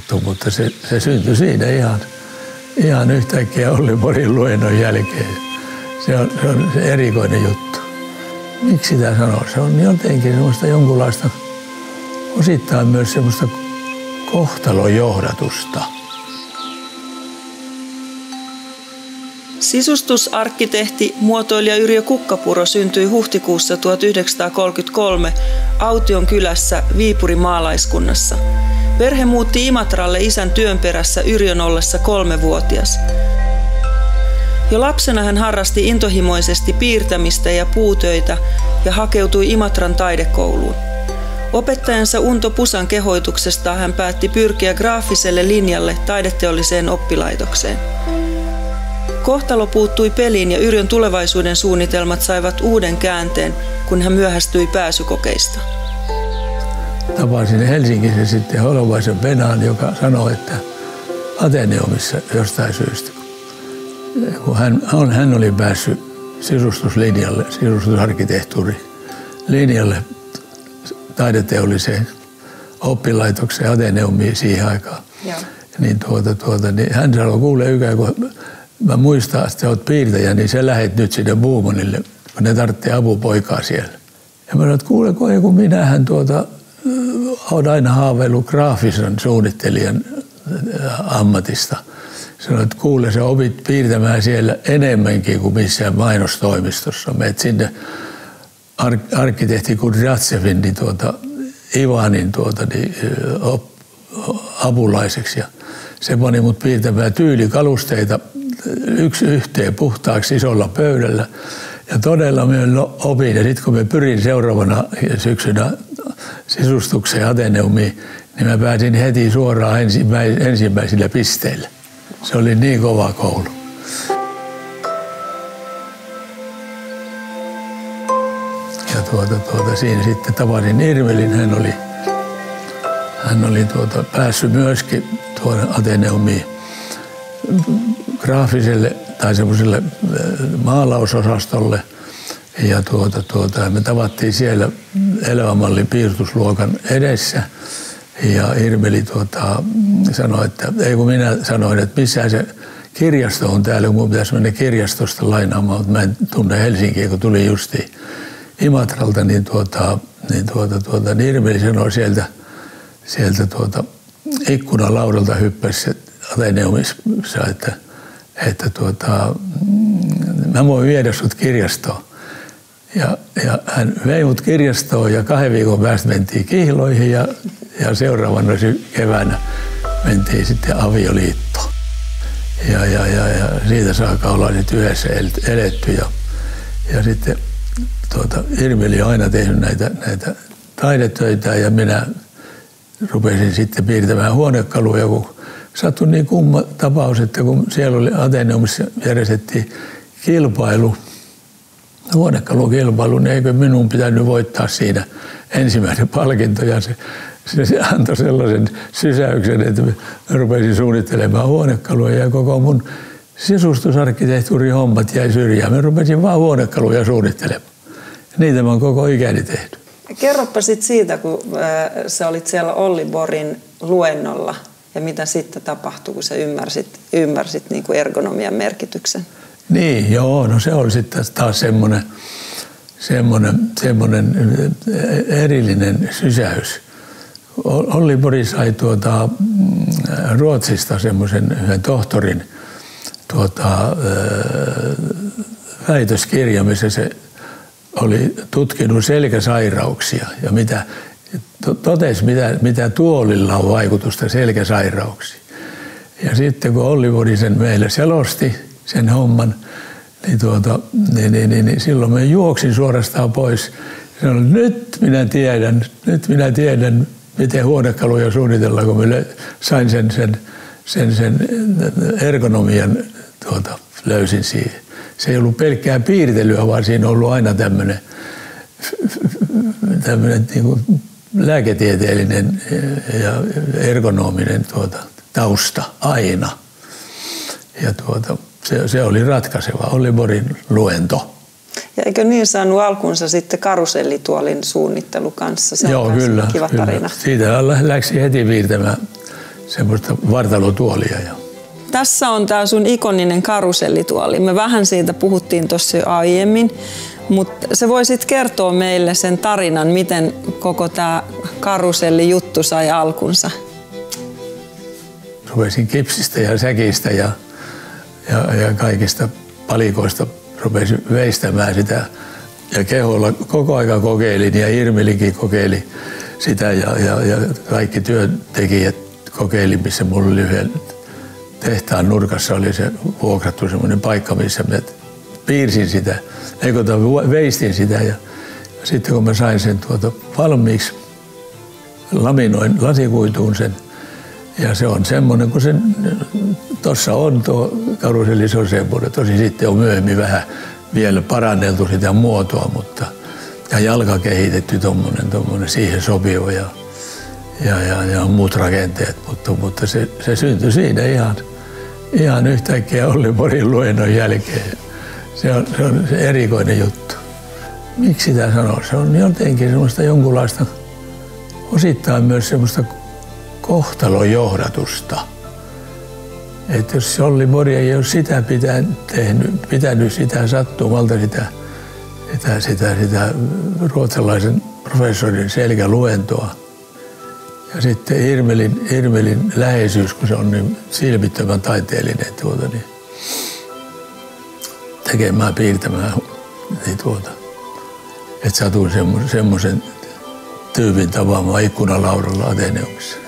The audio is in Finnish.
juttu, mutta se syntyi siinä ihan yhtäkkiä Olli Borin luennon jälkeen. Se on se erikoinen juttu. Miksi sitä sanoo? Se on jotenkin semmoista jonkunlaista, osittain myös semmoista kohtalojohdatusta. Sisustusarkkitehti, muotoilija Yrjö Kukkapuro syntyi huhtikuussa 1933 Aution kylässä Viipurin maalaiskunnassa. Perhe muutti Imatralle isän työn perässä Yrjön ollessa 3-vuotias. Jo lapsena hän harrasti intohimoisesti piirtämistä ja puutöitä ja hakeutui Imatran taidekouluun. Opettajansa Unto Pusan kehoituksesta hän päätti pyrkiä graafiselle linjalle taideteolliseen oppilaitokseen. Kohtalo puuttui peliin ja Yrjön tulevaisuuden suunnitelmat saivat uuden käänteen, kun hän myöhästyi pääsykokeista. Tapasin Helsingissä sitten Holovaisen Venaan, joka sanoi, että Ateneumissa jostain syystä, kun hän oli päässyt sisustuslinjalle, sisustusarkkitehtuurilinjalle taideteolliseen oppilaitokseen Ateneumiin siihen aikaan. Niin, niin hän sanoi, kuule Ykö, kun mä muistan, että sä oot piirtäjä, niin sä lähet nyt sinne Buumonille, kun ne tarvitsee apupoikaa siellä. Ja mä sanoin, että kuule, kun minähän olen aina haaveillut graafisen suunnittelijan ammatista. Sanoin, että kuule, sä opit piirtämään siellä enemmänkin kuin missään mainostoimistossa. Meet sinne arkkitehti Kudryavtsevin, niin Ivanin apulaiseksi. Ja se pani mut piirtämään tyylikalusteita yksi yhteen puhtaaksi isolla pöydällä. Ja todella minä opin. Ja sitten kun me pyrin seuraavana syksynä sisustukseen Ateneumiin, niin mä pääsin heti suoraan ensimmäisillä pisteillä. Se oli niin kova koulu. Ja siinä sitten tapasin Irmelin. Hän oli päässyt myöskin tuonne Ateneumiin graafiselle tai semmoiselle maalausosastolle. Ja me tavattiin siellä elävänmallin piirustusluokan edessä. Ja Irmeli sanoi, että ei kun minä sanoin, että missään se kirjasto on täällä, kun minun pitäisi mennä kirjastosta lainaamaan, mutta mä en tunne Helsinkiä, kun tuli justiin Imatralta, niin Irmeli sanoi sieltä ikkunalaudalta hyppäsi Ateneumissa, että mä voin viedä sut kirjastoon. Ja hän vei mut kirjastoon ja 2 viikon päästä mentiin kihloihin ja seuraavana keväänä mentiin sitten avioliittoon. Ja siitä saakka ollaan sitten yhdessä eletty. Ja sitten Irmeli on aina tehnyt näitä taidetöitä ja minä rupesin sitten piirtämään huonekaluja, kun sattui niin kumma tapaus, että kun siellä oli Ateneumissa järjestettiin huonekalukilpailu, niin eikö minun pitänyt voittaa siinä ensimmäinen palkinto. Ja se antoi sellaisen sysäyksen, että mä rupesin suunnittelemaan huonekaluja ja koko mun sisustusarkkitehtuurihommat jäi syrjään. Mä rupesin vaan huonekaluja suunnittelemaan. Niitä mä oon koko ikäni tehnyt. Kerropa sitten siitä, kun sä olit siellä Olli Borin luennolla ja mitä sitten tapahtui, kun sä ymmärsit niin kuin ergonomian merkityksen. Niin, joo, no se oli sitten taas semmoinen erillinen sysäys. Olli Bori sai Ruotsista semmoisen yhden tohtorin väitöskirja, missä se oli tutkinut selkäsairauksia ja totesi, mitä tuolilla on vaikutusta selkäsairauksiin. Ja sitten kun Olli Bori sen meille selosti, sen homman, niin silloin mä juoksin suorastaan pois. Sanoin, nyt minä tiedän, miten huonekaluja suunnitellaan, kun mä sain sen ergonomian löysin siihen. Se ei ollut pelkkää piirtelyä, vaan siinä on ollut aina tämmöinen niin kuin lääketieteellinen ja ergonominen tausta aina. Ja se oli ratkaiseva, Olli Borin luento. Ja eikö niin saanut alkunsa sitten karusellituolin suunnittelu kanssa? Se joo, kyllä. Kiva tarina. Siitä läksi heti piirtämään semmoista vartalotuolia. Tässä on tämä sun ikoninen karusellituoli. Me vähän siitä puhuttiin tuossa jo aiemmin, mutta se voisit kertoa meille sen tarinan, miten koko tämä karusellijuttu sai alkunsa. Rupesin kipsistä ja säkistä ja kaikista palikoista rupesin veistämään sitä. Ja keholla koko ajan kokeilin ja Irmelikin kokeili sitä ja kaikki työntekijät kokeili, missä mulla oli yhden tehtaan nurkassa oli se vuokrattu semmoinen paikka, missä mä piirsin sitä, veistin sitä ja sitten kun mä sain sen valmiiksi, laminoin lasikuituun sen ja se on semmoinen, kun se tuossa on tuo karuselli, se on semmoinen. Tosi sitten on myöhemmin vähän vielä paranneltu sitä muotoa, mutta ja jalka kehitetty tommonen siihen sopiva ja muut rakenteet, mutta se syntyi siinä ihan yhtäkkiä Olli Porin luennon jälkeen. Se on se erikoinen juttu. Miksi sitä sanoo? Se on jotenkin semmoista jonkunlaista, osittain myös semmoista kohtalojohdatusta. Että jos Olli Pori ei ole sitä pitänyt sitä sattumalta sitä ruotsalaisen professorin selkäluentoa. Ja sitten Irmelin läheisyys, kun se on niin silmittömän taiteellinen niin tekemään, piirtämään, niin että satuin semmoisen tyypin tapaamaan ikkunalaudalla Ateneumissa.